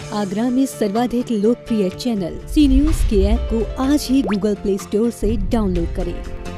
आगरा में सर्वाधिक लोकप्रिय चैनल सी न्यूज के ऐप को आज ही गूगल प्ले स्टोर से डाउनलोड करें।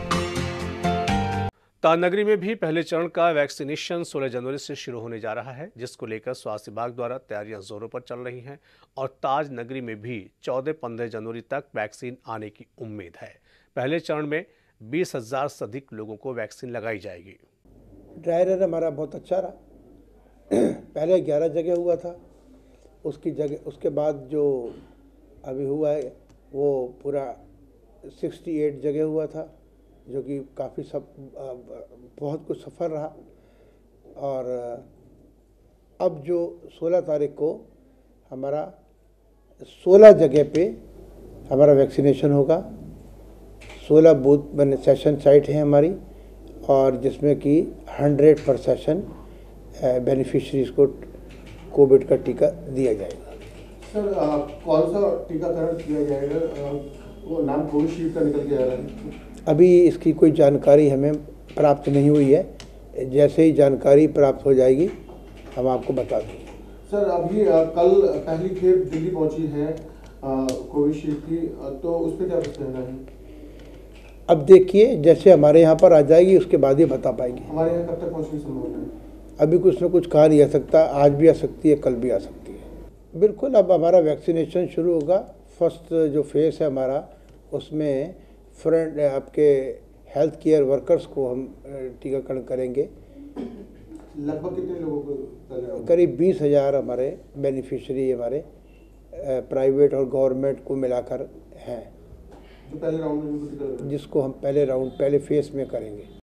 ताजनगरी में भी पहले चरण का वैक्सीनेशन 16 जनवरी से शुरू होने जा रहा है, जिसको लेकर स्वास्थ्य विभाग द्वारा तैयारियां जोरों पर चल रही हैं और ताजनगरी में भी 14-15 जनवरी तक वैक्सीन आने की उम्मीद है। पहले चरण में 20,000 से अधिक लोगों को वैक्सीन लगाई जाएगी। ड्राई रन हमारा बहुत अच्छा रहा। पहले 11 जगह हुआ था, उसके बाद जो अभी हुआ है वो पूरा 68 जगह हुआ था, जो कि काफ़ी बहुत कुछ सफल रहा। और अब जो 16 तारीख को हमारा 16 जगह पे हमारा वैक्सीनेशन होगा। 16 बूथ बने सेशन साइट है हमारी, और जिसमें कि 100% बेनिफिशरीज को कोविड का टीका दिया जाएगा। सर, कौन सा टीकाकरण किया जाएगा? वो नाम कोविशील्ड का निकल के आ रहा है। अभी इसकी कोई जानकारी हमें प्राप्त नहीं हुई है। जैसे ही जानकारी प्राप्त हो जाएगी हम आपको बता देंगे। सर, अभी कल पहली खेप दिल्ली पहुंची है कोविशील्ड की, तो उस पर क्या कुछ कहना है? अब देखिए, जैसे हमारे यहाँ पर आ जाएगी उसके बाद ही बता पाएंगे। हमारे यहाँ कब तक पहुँचने की संभावना है? अभी कुछ न कुछ कहा नहीं जा सकता। आज भी आ सकती है, कल भी आ सकती है। बिल्कुल, अब हमारा वैक्सीनेशन शुरू होगा। फर्स्ट जो फेस है हमारा, उसमें फ्रंट आपके हेल्थ केयर वर्कर्स को हम टीकाकरण करेंगे। लगभग कितने लोगों को? करीब 20,000 हमारे बेनिफिशरी हमारे प्राइवेट और गवर्नमेंट को मिलाकर हैं, जो पहले राउंड में जिसको हम पहले फेस में करेंगे।